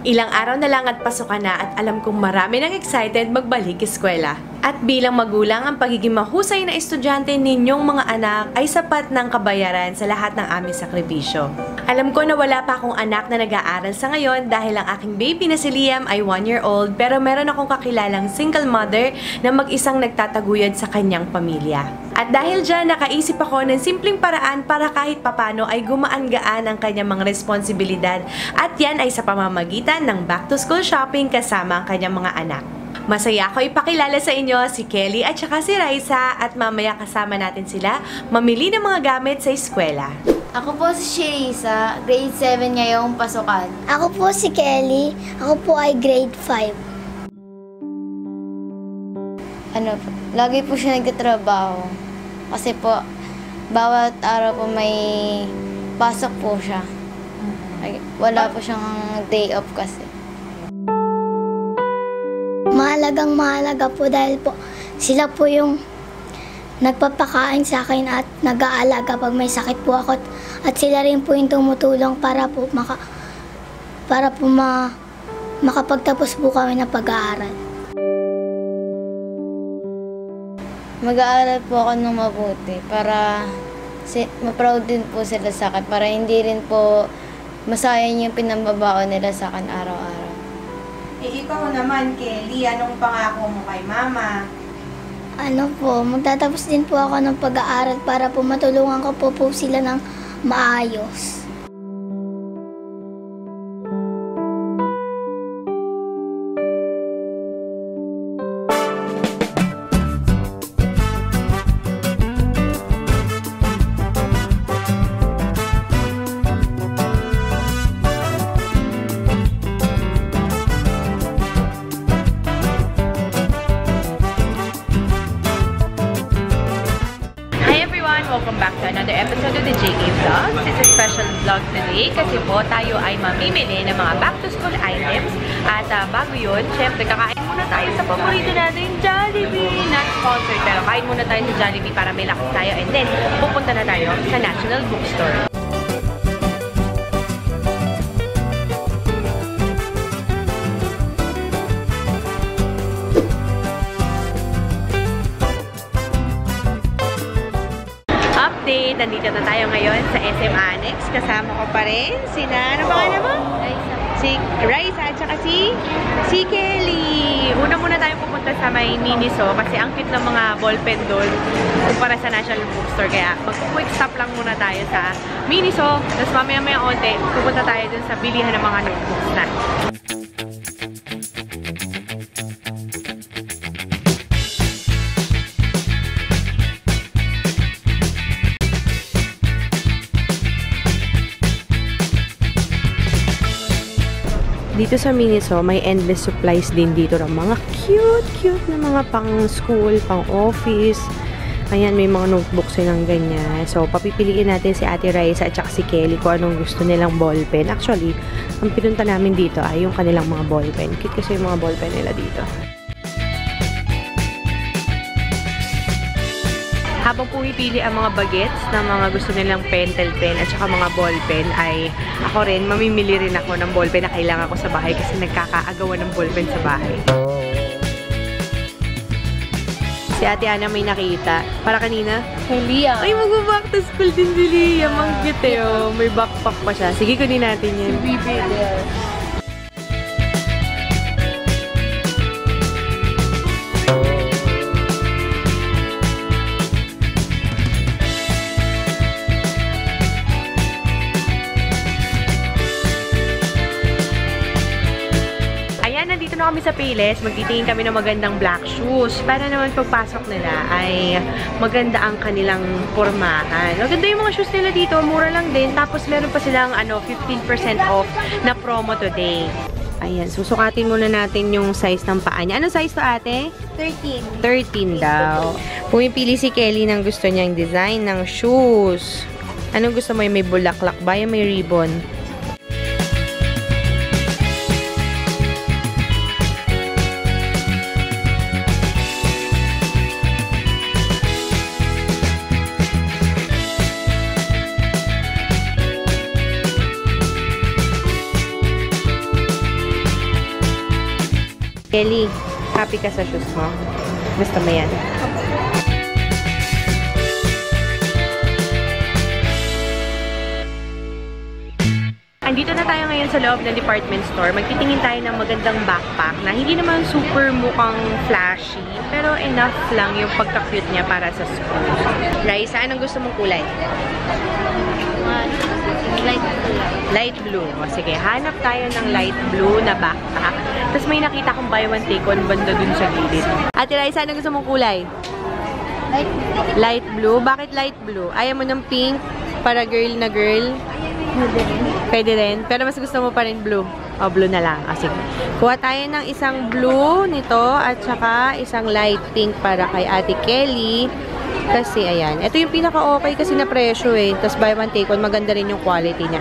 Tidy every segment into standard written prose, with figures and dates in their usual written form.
Ilang araw na lang at pasukan na at alam kong marami nang excited magbalik eskwela. At bilang magulang, ang pagiging mahusay na estudyante ninyong mga anak ay sapat ng kabayaran sa lahat ng aming sakripisyo. Alam ko na wala pa akong anak na nag-aaral sa ngayon dahil ang aking baby na si Liam ay 1 year old, pero meron akong kakilalang single mother na mag-isang nagtataguyod sa kanyang pamilya. At dahil dyan, nakaisip ako ng simpleng paraan para kahit papano ay gumaan-gaan ang kanyang mga responsibilidad, at yan ay sa pamamagitan ng back-to-school shopping kasama ang kanyang mga anak. Masaya ako ipakilala sa inyo si Kelly at saka si Raisa, at mamaya kasama natin sila mamili ng mga gamit sa eskwela. Ako po si Raisa, grade 7 ngayong pasukan. Ako po si Kelly, ako po ay grade 5. Lagi po siya nagtatrabaho. Kasi po, bawat araw po may pasok po siya. Wala po siyang day off kasi. Mahalaga po dahil po sila po yung nagpapakain sa akin at nag-aalaga pag may sakit po ako. At sila rin po yung tumutulong para po makapagtapos po kami ng pag-aaral. Mag-aaral po ako ng mabuti para ma-proud din po sila sa akin, para hindi rin po masayang yung pinambabaon nila sa akin araw-araw. Ikaw naman, Kelly, anong pangako mo kay Mama? Magtatapos din po ako ng pag-aaral para po matulungan ko po sila ng maayos. Welcome back to another episode of the JK Vlog. It's a special vlog today kasi po tayo ay mamimili ng mga back-to-school items. At bago yun, syempre kakain muna tayo sa paborito natin, Jollibee! Not sponsored, pero kain muna tayo sa Jollibee para may lakas tayo. And then, pupunta na tayo sa National Bookstore. Update! Nandito na tayo ngayon sa SM Annex. Kasama ko pa rin ano pangalan mo? Raisa. Si Raisa at saka si Kelly. Una muna tayo pupunta sa may Miniso kasi ang cute ng mga ballpen doon kumpara sa National Bookstore. Kaya mag-quick stop lang muna tayo sa Miniso. Tapos mamaya-maya onte, pupunta tayo dun sa bilihan ng mga notebooks na. Dito sa Miniso, may endless supplies din dito ng mga cute na mga pang-school, pang-office. Ayan, may mga notebooks ng ganyan. So, papipiliin natin si Ate Raisa at saka si Kelly kung anong gusto nilang ballpen. Actually, ang pinunta namin dito ay yung kanilang mga ballpen. Cute kasi yung mga ballpen nila dito. Habang pumipili ang mga bagets na mga gusto nilang pentel pen at saka mga ballpen, ay ako rin, mamimili rin ako ng ballpen na kailangan ko sa bahay kasi nagkakaagawan ng ballpen sa bahay. Si Ate Ana may nakita. Para kanina? Kay Liam. Ay, mag-back to school din si Liam. Ang cute eh, oh. May backpack pa siya. Sige, kunin natin yan. Bibili. Nandito na kami sa Payless, magtitingin kami ng magandang black shoes para naman pagpasok nila ay maganda ang kanilang pormahan. Maganda yung mga shoes nila dito, mura lang din. Tapos meron pa silang 15% off na promo today. Ayan, susukatin muna natin yung size ng paa niya. Anong size to, ate? 13. 13 daw. Pumipili si Kelly ng gusto niyang design ng shoes. Anong gusto mo? May bulaklak ba? Yung may ribbon? Kelly, happy ka sa shoes mo? Gusto mo yan? Andito na tayo ngayon sa loob ng department store. Magtitingin tayo ng magandang backpack na hindi naman super mukhang flashy, pero enough lang yung pagka-cute niya para sa school. Raisa, anong gusto mong kulay? Light blue. Light blue. O sige, hanap tayo ng light blue na backpack. Tapos may nakita kong buy one take one banda dun sa gilid. Ate Raisa, anong gusto mong kulay? Light blue. Light blue? Bakit light blue? Ayaw mo ng pink para girl na girl? Pwede rin. Pero mas gusto mo pa rin blue. O, blue na lang. O, sige. Kuha tayo ng isang blue nito at saka isang light pink para kay Ate Kelly. Kasi, ayan. Ito yung pinaka-okay kasi na presyo eh. Tapos buy one take one. Maganda rin yung quality niya.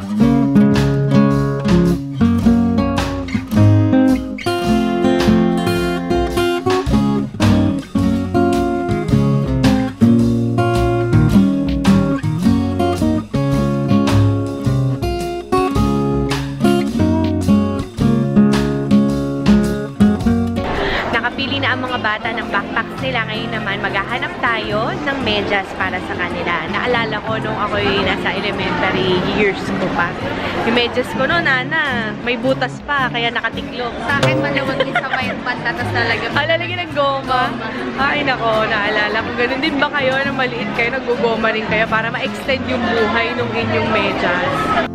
Nakapili na ang mga bata ng backpacks nila. Ngayon naman, maghahanap tayo ng medyas para sa kanila. Naalala ko nung ako'y nasa elementary years ko pa. Yung medyas ko noon, may butas pa, kaya nakatiklop. Sa akin, malawag din sa may banda, tapos lalagyan. Lalagyan ng goma. Ay, nako, naalala ko. Ganun din ba kayo na maliit kayo, nag-goma rin kayo para ma-extend yung buhay ng inyong medyas?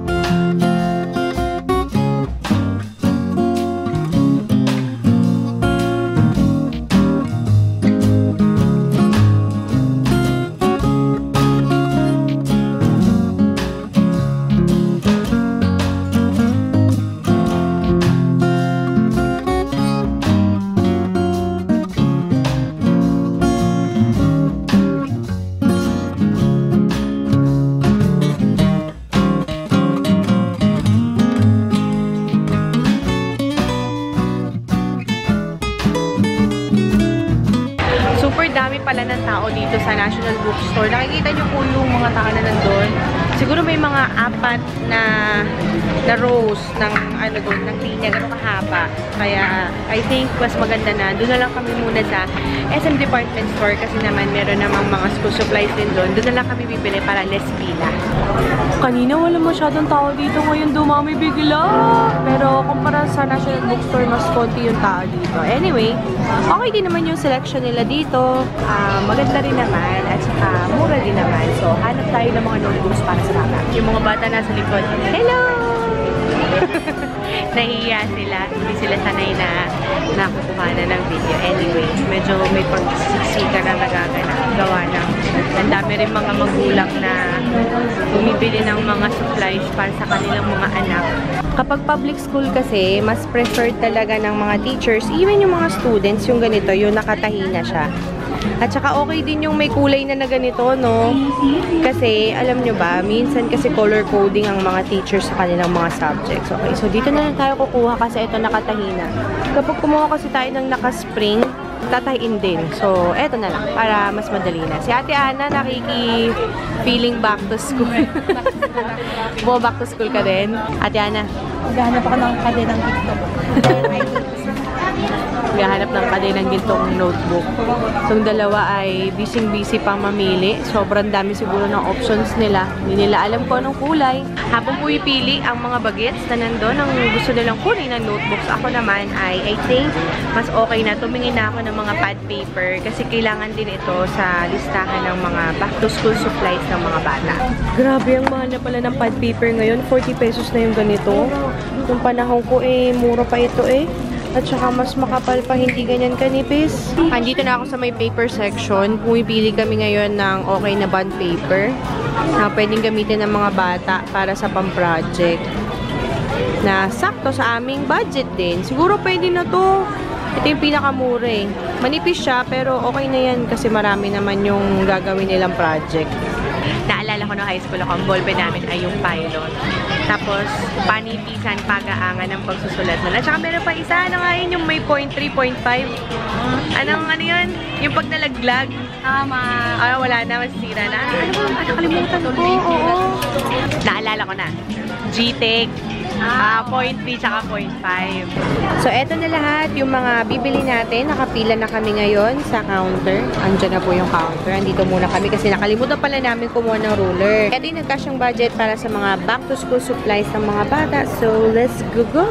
Dami pala ng tao dito sa National Bookstore. Nakikita niyo po yung mga tao na nandun. Siguro may mga 4 na rows ng doon, ng linya, gano'ng kahaba. Kaya I think mas maganda na. Doon na lang kami muna sa SM Department Store kasi naman meron namang mga school supplies din doon. Doon na lang kami bibili para less pila. Kanina wala masyadong tao dito. Ngayon dumami bigla. Pero kumpara sa National Bookstore, mas konti yung tao dito. Anyway, okay din naman yung selection nila dito. Maganda rin naman at saka mura din naman. So, hanap tayo ng mga notebooks para sa bata. Yung mga bata nasa likod, hello! Nahihiya sila. Hindi sila sanay na nakukuha na ng video. Anyway, medyo may pagsisika na nagaganap. Gawa ng ang dami rin mga magulang na bumibili ng mga supplies para sa kanilang mga anak. Kapag public school kasi, mas preferred talaga ng mga teachers, even yung mga students, yung ganito, yung nakatahi na siya. At saka okay din yung may kulay na ganito, no? Kasi, alam nyo ba, minsan kasi color coding ang mga teachers sa kanilang mga subjects. Okay, so dito na lang tayo kukuha kasi ito nakatahi na. Kapag kumuha kasi tayo ng naka-spring, tatahiin din. So, eto na lang, para mas madali na. Si Ate Ana, feeling back to school. Back to school ka din? Ate Ana? Maghahanap ako ng kadenang TikTok. Maghahanap ng kadenang gintong notebook. So, yung dalawa ay busy-busy pang mamili. Sobrang dami siguro ng options nila. Hindi nila alam kung anong kulay. Habang pumipili ang mga bagets na nandun, ang gusto nilang kunin ng notebooks, ako naman ay, I think, mas okay na. Tumingin na ako ng mga pad paper kasi kailangan din ito sa listahan ng mga back-to-school supplies ng mga bata. Grabe, ang mahal na pala ng pad paper ngayon. 40 pesos na yung ganito. Yung panahon ko mura pa ito At saka mas makapal pa, hindi ganyan kanipis. Andito na ako sa may paper section. Pumipili kami ngayon ng okay na bond paper na pwedeng gamitin ng mga bata para sa pang-project. Na sakto sa aming budget din. Siguro pwede na to. Ito yung pinakamura Manipis siya pero okay na yan kasi marami naman yung gagawin nilang project. Naalala ko no high school ako, ang ballpen namin ay yung Pilot. Tapos, panipisan, pag-aangan ng pagsusulat nun. At saka meron pa isa, yung may 0.3, 0.5. Ano yun? Yung pag nalaglag. Tama. Wala na, masisira na. Nakalimutan ko. Oo. Naalala ko na. GTEC. 0.3 tsaka 0.5. So, eto na lahat. Yung mga bibili natin. Nakapila na kami ngayon sa counter. Andiyan na po yung counter. Andito muna kami kasi nakalimutan pala namin kumuha ng ruler. Kaya din nagkasyang budget para sa mga back-to-school supplies ng mga bata. So, let's go!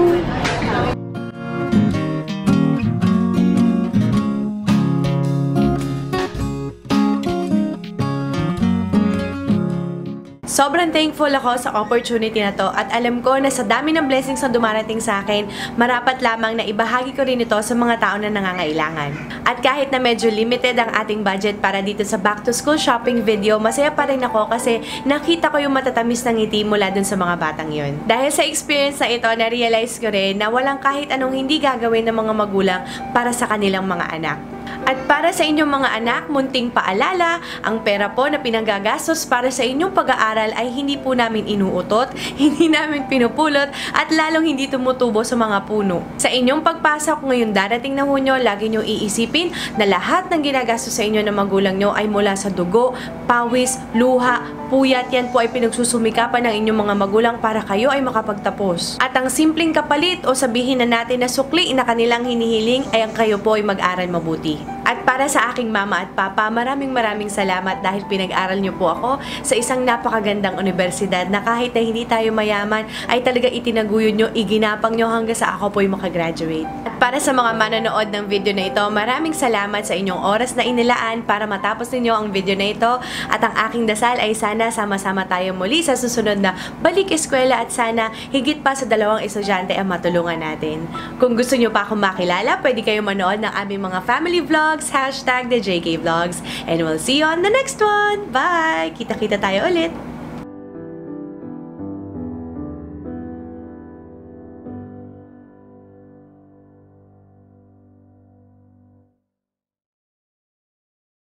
Sobrang thankful ako sa opportunity na to at alam ko na sa dami ng blessings na dumarating sa akin, marapat lamang na ibahagi ko rin ito sa mga tao na nangangailangan. At kahit na medyo limited ang ating budget para dito sa back to school shopping video, masaya pa rin ako kasi nakita ko yung matatamis ng ngiti mula dun sa mga batang yon. Dahil sa experience na ito, na-realize ko rin na walang kahit anong hindi gagawin ng mga magulang para sa kanilang mga anak. At para sa inyong mga anak, munting paalala, ang pera po na pinanggagastos para sa inyong pag-aaral ay hindi po namin inuutot, hindi namin pinupulot, at lalong hindi tumutubo sa mga puno. Sa inyong pagpasok ngayong darating na hunyo, lagi nyo iisipin na lahat ng ginagastos sa inyo ng magulang nyo ay mula sa dugo, pawis, luha, puyat. Yan po ay pinagsusumikapan ng inyong mga magulang para kayo ay makapagtapos. At ang simpleng kapalit o sabihin na natin na sukli na kanilang hinihiling ay ang kayo po ay mag-aral mabuti. At para sa aking mama at papa, maraming salamat dahil pinag-aral niyo po ako sa isang napakagandang universidad na kahit na hindi tayo mayaman ay talaga itinaguyod niyo, iginapang niyo hanggang sa ako po ay makagraduate. At para sa mga manonood ng video na ito, maraming salamat sa inyong oras na inilaan para matapos ninyo ang video na ito. At ang aking dasal ay sana sama-sama tayo muli sa susunod na Balik Eskwela at sana higit pa sa 2 estudyante ang matulungan natin. Kung gusto niyo pa akong makilala, pwede kayo manood ng aming mga family vlogs, #TheJKVlogs, and we'll see you on the next one. Bye! Kita-kita tayo ulit!